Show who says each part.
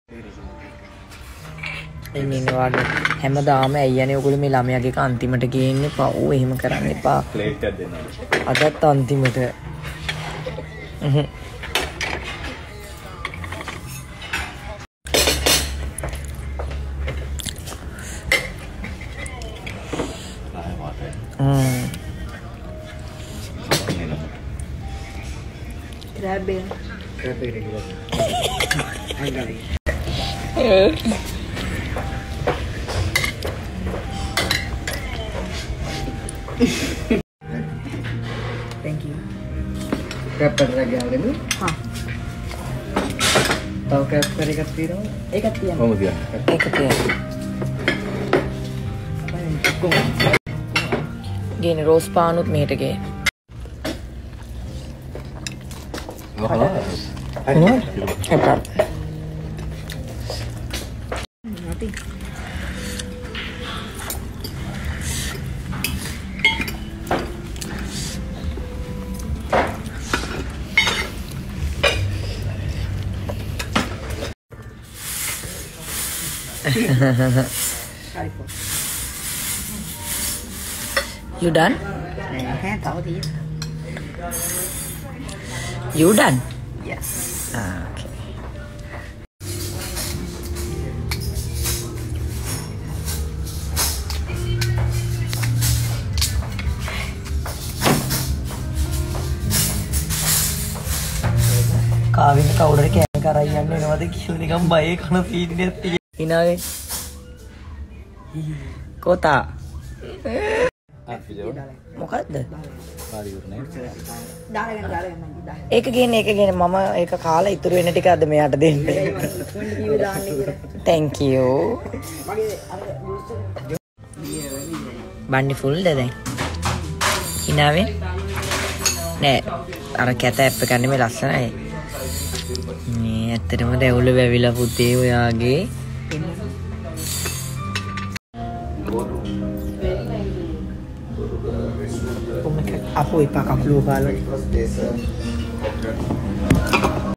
Speaker 1: ඉන්නවාගේ හැමදාම ඇයියනේ ඔයගොල්ලෝ මේ ළමයාගේ එක අන්තිමට ගේන්නේ පව් එහෙම කරන්න එපා.
Speaker 2: ප්ලේට් එකක් දෙන්න.
Speaker 1: අදත් අන්තිමට.
Speaker 3: Grab it.
Speaker 1: I got it. Thank you. Pepper lagi ada ni?
Speaker 3: हाँ.
Speaker 1: Tahu pepper ikat piro?
Speaker 3: Ikat tiyan.
Speaker 2: Oh, dia.
Speaker 1: Ikat tiyan. Gini rose panut mehet ge. Ano? Apa?
Speaker 3: Mati.
Speaker 1: You done?
Speaker 3: Tahu dia.
Speaker 1: You done?
Speaker 3: Yes.
Speaker 1: Okay. කාවින් කවුරුරේ කෑම කරා යන්නේ නේද කියලා නිකන් බයේ කන scene එකක් තියෙනවා. ඉනාවේ. කොතා. මොකද්ද? ඒක ගේන්න මම ඒක කාලා ඉතුරු වෙන ටික අද මෙයාට දෙන්න. Thank you. බණ්ඩි ෆුල්ද දැන්? ඉනාවේ? නෑ අර කැත ඇප් එක නෙමෙයි ලස්සනයි. මේ ඇත්තටම දැවුල වැවිලා පුතේ ඔයාගේ. Ako ipakaplukal.